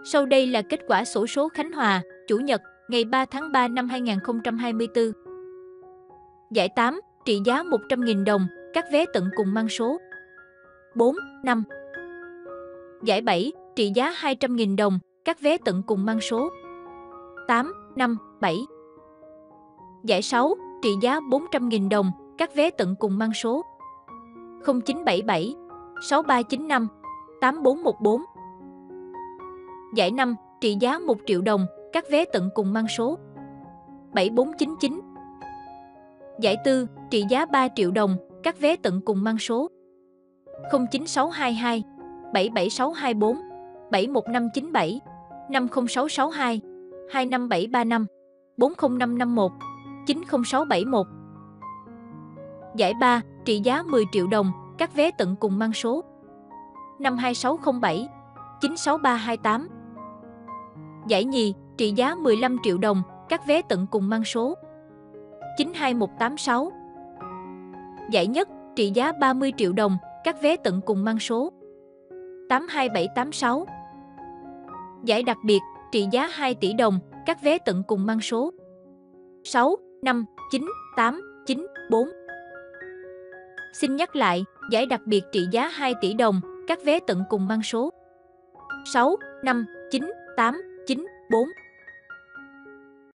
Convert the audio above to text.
Sau đây là kết quả xổ số Khánh Hòa, Chủ nhật, ngày 3 tháng 3 năm 2024. Giải 8, trị giá 100.000 đồng, các vé tận cùng mang số 4, 5. Giải 7, trị giá 200.000 đồng, các vé tận cùng mang số 8, 5, 7. Giải 6, trị giá 400.000 đồng, các vé tận cùng mang số 0977 6395 8414. Giải 5, trị giá 1 triệu đồng, các vé tận cùng mang số 7499. Giải 4, trị giá 3 triệu đồng, các vé tận cùng mang số 09622 77624 71597 50662 25735 40551 90671. Giải 3, trị giá 10 triệu đồng, các vé tận cùng mang số 52607 96328. Giải nhì, trị giá 15 triệu đồng, các vé tận cùng mang số 92186. Giải nhất, trị giá 30 triệu đồng, các vé tận cùng mang số 82786. Giải đặc biệt, trị giá 2 tỷ đồng, các vé tận cùng mang số 659894. Xin nhắc lại, giải đặc biệt trị giá 2 tỷ đồng, các vé tận cùng mang số 659894.